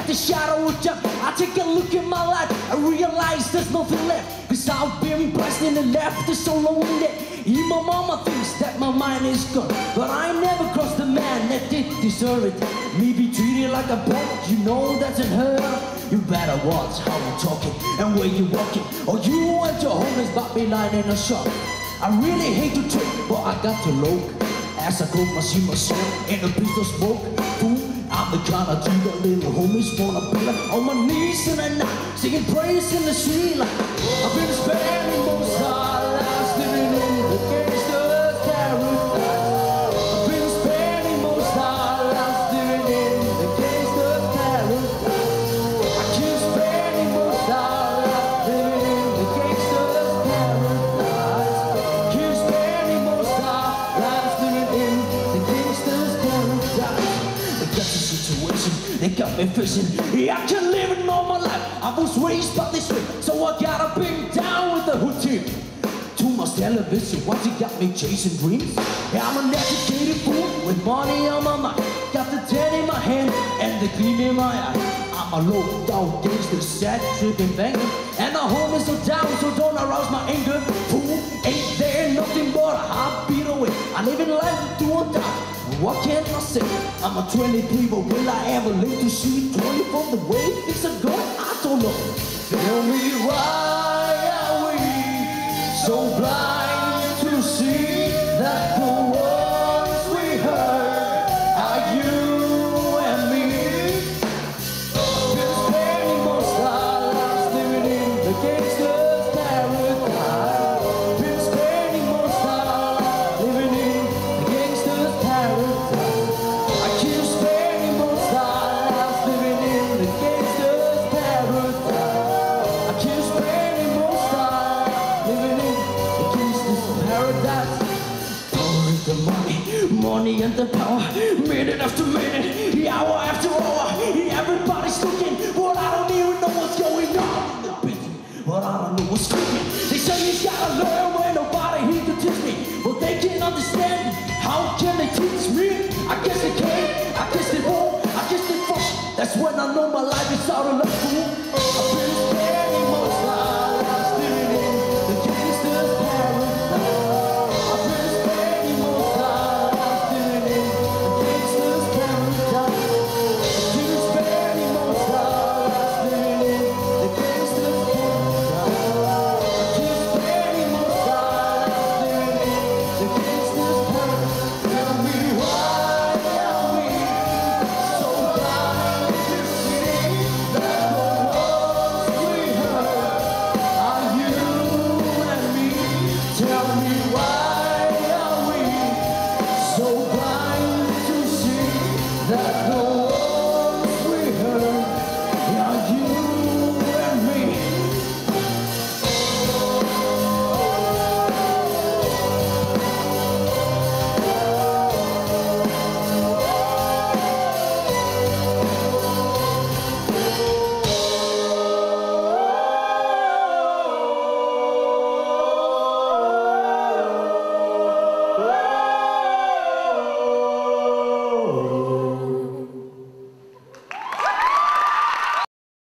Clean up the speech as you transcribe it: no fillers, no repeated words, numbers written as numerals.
at the shadow of death. I take a look at my life, I realize there's nothing left. Cause I've been blasting and left is so lonely. Even my mama thinks that my mind is gone, but I never crossed the man that did deserve it. Me be treated like a pet, you know that's unheard of. You better watch how you're talking and where you're walking, or you and your homies about me lying in a shop. I really hate to trick, but I got to look as I go see myself in a piece of smoke. Fool, I'm the kind of dude that little homies wanna be like. On my knees in the night, singing praise in the street like I've been spending most of our lives living in the gangster's paradise. I've been spending most of our lives living in the gangster's paradise. I keep spending most of our lives living in the gangster's paradise. Keep spending most of our lives living in the gangster's paradise. That's the situation, they got me fishing. Yeah, I can't live it all my life. I was raised by this way, so I gotta bring down with the hood team. Too much television, once it got me chasing dreams. Yeah, I'm an educated fool with money on my mind. Got the 10 in my hand and the gleam in my eye. I'm a low-down gangster, sad, tripping, banging, and the home is so down, so don't arouse my anger. Fool, ain't there nothing but a heartbeat away. I live in life do or die. What can I say? I'm a 23, but will I ever live to see 20 from the way things are going? I don't know. Tell me why are we so blind to see that the ones we hurt are you and me? Been spending most of our lives living in the gangster's paradise. Been spending most of our lives living in the gangster's paradise. I keep spending most of our lives living in the gangster's paradise. I keep spending most of our lives living in the gangster's paradise. Power is the money and the power. Minute after minute, hour after hour, everybody's looking, but I don't even know what's going on in the business. But I don't know what's cooking. They say you gotta learn when nobody here to teach me, but they can't understand. How can they teach me? I guess they can, I guess they won't, I guess they won't. That's when I know my life is out of love. I've been spending most of our lives living in the gangster's paradise. I've been spending most of our lives living in the gangster's paradise. I've been spending most of our lives living in the gangster's paradise. I keep spending most of our lives living in the gangster's paradise. Tell me why are we so blind to see that the ones we hurt are you and me? Tell me why are we so blind to see that the